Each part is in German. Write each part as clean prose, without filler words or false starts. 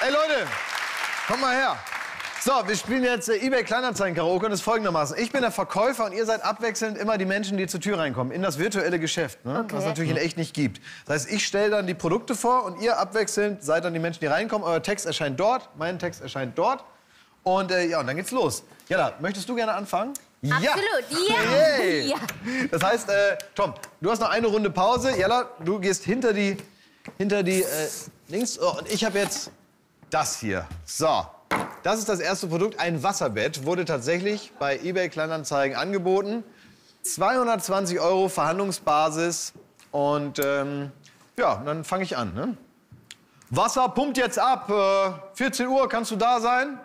Ey Leute, kommt mal her. So, wir spielen jetzt eBay Kleinanzeigen-Karaoke und es ist folgendermaßen. Ich bin der Verkäufer und ihr seid abwechselnd immer die Menschen, die zur Tür reinkommen, in das virtuelle Geschäft, ne? Okay. Was es natürlich in echt nicht gibt. Das heißt, ich stelle dann die Produkte vor und ihr abwechselnd seid dann die Menschen, die reinkommen. Euer Text erscheint dort, mein Text erscheint dort. Und ja, und dann geht's los. Jana, möchtest du gerne anfangen? Absolut, ja. Yay. Ja. Das heißt, Tom, du hast noch eine Runde Pause. Jalla, du gehst hinter die links. Oh, und ich habe jetzt das hier. So, das ist das erste Produkt. Ein Wasserbett wurde tatsächlich bei eBay Kleinanzeigen angeboten. 220 € Verhandlungsbasis. Und ja, dann fange ich an. Ne? Wasser pumpt jetzt ab. 14 Uhr, kannst du da sein?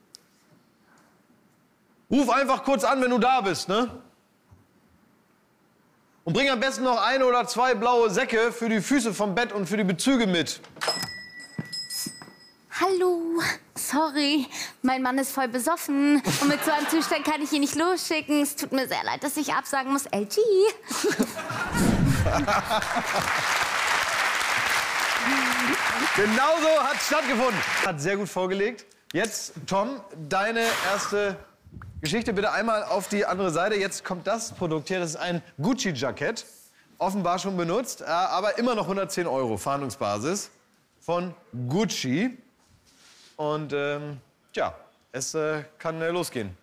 Ruf einfach kurz an, wenn du da bist, ne? Und bring am besten noch 1 oder 2 blaue Säcke für die Füße vom Bett und für die Bezüge mit. Hallo, sorry, mein Mann ist voll besoffen und mit so einem Zustand kann ich ihn nicht losschicken. Es tut mir sehr leid, dass ich absagen muss. LG. Genauso hat es stattgefunden. Hat sehr gut vorgelegt. Jetzt, Tom, deine erste Geschichte bitte einmal auf die andere Seite. Jetzt kommt das Produkt hier. Das ist ein Gucci-Jackett. Offenbar schon benutzt, aber immer noch 110 € Fahndungsbasis von Gucci. Und ja, es kann losgehen.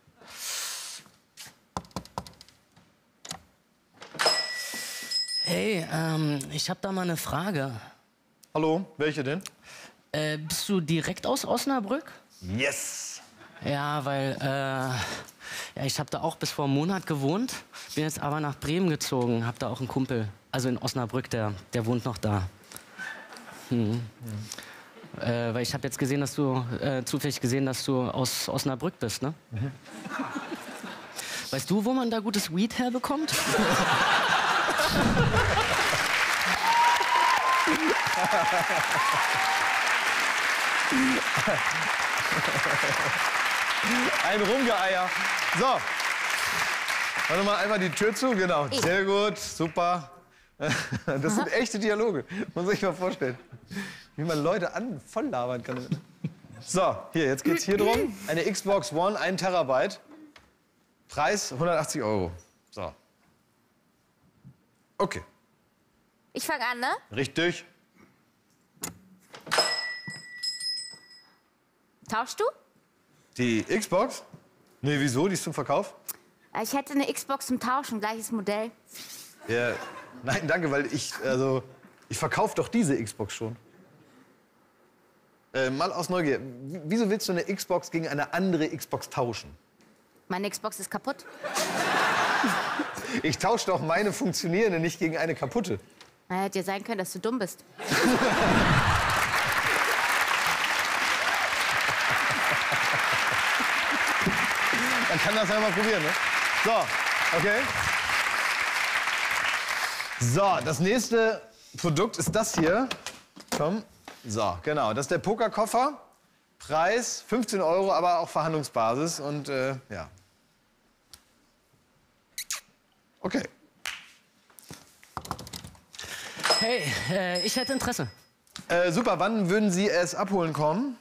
Hey, ich habe da mal eine Frage. Hallo, welche denn? Bist du direkt aus Osnabrück? Yes! Ja, weil ja, ich habe da auch bis vor einem Monat gewohnt, bin jetzt aber nach Bremen gezogen, habe da auch einen Kumpel, also in Osnabrück, der wohnt noch da. Weil ich habe jetzt gesehen, dass du, zufällig gesehen, dass du aus Osnabrück bist, ne? Weißt du, wo man da gutes Weed herbekommt? Ein Rumgeeier. So. Warte mal einmal die Tür zu. Genau. Sehr gut. Super. Das sind echte Dialoge. Muss man sich mal vorstellen. Wie man Leute voll labern kann. So, hier, jetzt geht's hier drum. Eine Xbox One, 1 Terabyte. Preis 180 €. So. Okay. Ich fange an, ne? Richtig. Tauschst du? Die Xbox? Nee, wieso? Die ist zum Verkauf? Ich hätte eine Xbox zum Tauschen, gleiches Modell. Ja. Nein, danke, weil ich verkaufe doch diese Xbox schon. Mal aus Neugier, wieso willst du eine Xbox gegen eine andere Xbox tauschen? Meine Xbox ist kaputt. Ich tausche doch meine funktionierende nicht gegen eine kaputte. Na, hätte ja sein können, dass du dumm bist. Man kann das ja mal probieren, ne? So, okay. So, das nächste Produkt ist das hier. Komm. So, genau. Das ist der Pokerkoffer. Preis 15 €, aber auch Verhandlungsbasis. Und ja. Okay. Hey, ich hätte Interesse. Super, wann würden Sie es abholen kommen?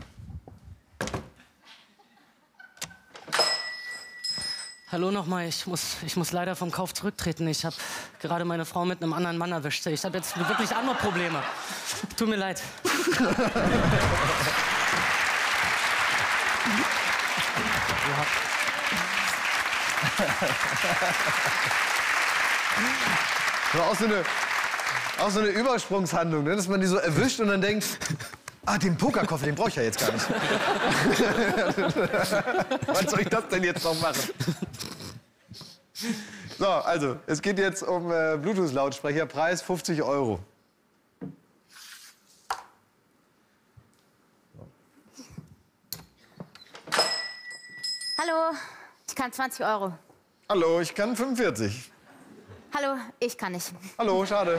Hallo nochmal, ich muss leider vom Kauf zurücktreten. Ich habe gerade meine Frau mit einem anderen Mann erwischt. Ich habe jetzt wirklich andere Probleme. Tut mir leid. So, auch so eine Übersprungshandlung, ne? Dass man die so erwischt und dann denkt, ah, den Pokerkoffer, den brauche ich ja jetzt gar nicht. Was soll ich das denn jetzt noch machen? So, also, es geht jetzt um Bluetooth-Lautsprecher, Preis 50 €. Hallo, ich kann 20 €. Hallo, ich kann 45. Hallo, ich kann nicht. Hallo, schade.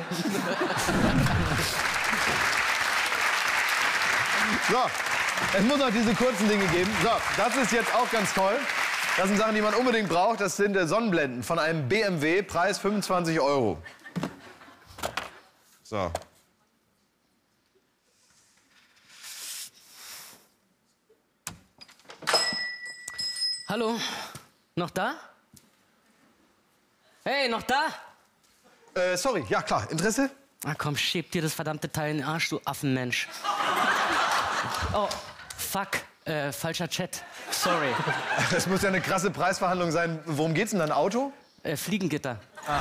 So, es muss noch diese kurzen Dinge geben. So, das ist jetzt auch ganz toll. Das sind Sachen, die man unbedingt braucht. Das sind Sonnenblenden von einem BMW, Preis 25 €. So. Hallo? Noch da? Hey, noch da? Sorry, ja klar. Interesse? Ah komm, schieb dir das verdammte Teil in den Arsch, du Affenmensch. Oh, fuck. Falscher Chat. Sorry. Das muss ja eine krasse Preisverhandlung sein. Worum geht's denn, dein Auto? Fliegengitter. Ah.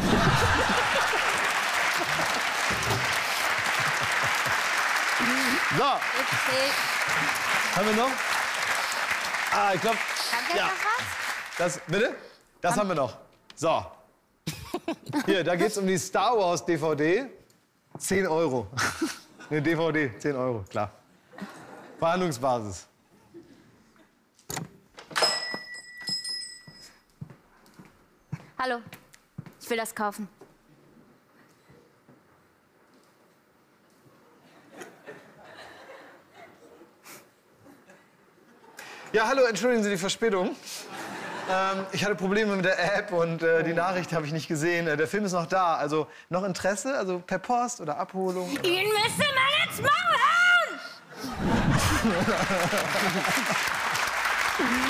So, haben wir noch? Ah, ich glaube. Haben wir Ja. noch was? Das, bitte? Das haben wir noch. So. Hier, da geht's um die Star Wars DVD. 10 Euro. Eine DVD, 10 Euro, klar. Verhandlungsbasis. Hallo, ich will das kaufen. Ja, hallo, entschuldigen Sie die Verspätung. Ich hatte Probleme mit der App und die Nachricht habe ich nicht gesehen. Der Film ist noch da. Also noch Interesse? Also per Post oder Abholung? Oder? Ihn müsste man ins Maul hauen!